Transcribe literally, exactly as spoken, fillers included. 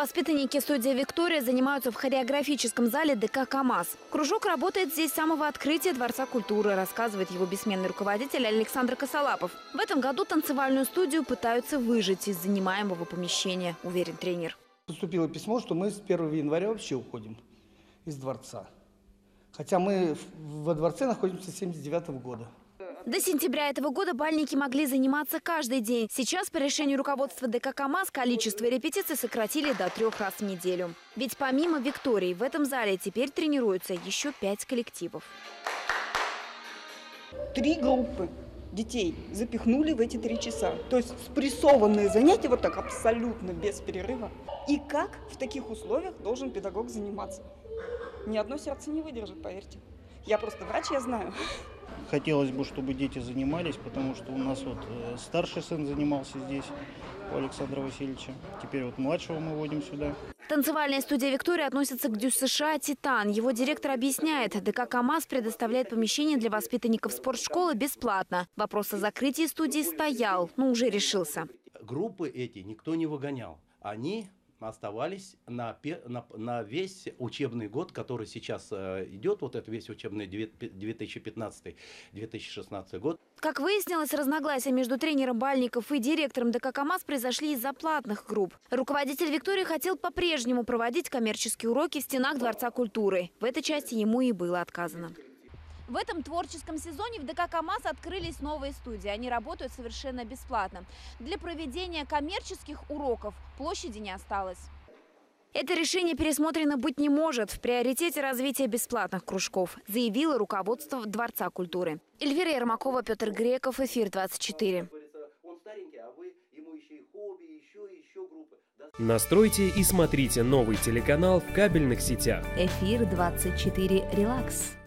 Воспитанники студии «Виктория» занимаются в хореографическом зале ДК «КамАЗ». Кружок работает здесь с самого открытия Дворца культуры, рассказывает его бессменный руководитель Александр Косолапов. В этом году танцевальную студию пытаются выжать из занимаемого помещения, уверен тренер. Поступило письмо, что мы с первого января вообще уходим из дворца. Хотя мы во дворце находимся с семьдесят девятого года. До сентября этого года бальники могли заниматься каждый день. Сейчас по решению руководства ДК «КамАЗ» количество репетиций сократили до трех раз в неделю. Ведь помимо «Виктории» в этом зале теперь тренируются еще пять коллективов. Три группы детей запихнули в эти три часа. То есть спрессованные занятия вот так абсолютно без перерыва. И как в таких условиях должен педагог заниматься? Ни одно сердце не выдержит, поверьте. Я просто врач, я знаю. Хотелось бы, чтобы дети занимались, потому что у нас вот старший сын занимался здесь, у Александра Васильевича. Теперь вот младшего мы водим сюда. Танцевальная студия «Виктория» относится к ДЮСШ «Титан». Его директор объясняет, ДК «КамАЗ» предоставляет помещение для воспитанников спортшколы бесплатно. Вопрос о закрытии студии стоял, но уже решился. Группы эти никто не выгонял. Они оставались на, на, на весь учебный год, который сейчас э, идет, вот это весь учебный две тысячи пятнадцатый — две тысячи шестнадцатый год. Как выяснилось, разногласия между тренером бальников и директором ДК «КамАЗ» произошли из-за платных групп. Руководитель «Виктории» хотел по-прежнему проводить коммерческие уроки в стенах Дворца культуры. В этой части ему и было отказано. В этом творческом сезоне в ДК «КамАЗ» открылись новые студии. Они работают совершенно бесплатно. Для проведения коммерческих уроков площади не осталось. Это решение пересмотрено быть не может. В приоритете развития бесплатных кружков, заявило руководство Дворца культуры. Эльвира Ермакова, Петр Греков, Эфир двадцать четыре. Настройте и смотрите новый телеканал в кабельных сетях. Эфир двадцать четыре. Релакс.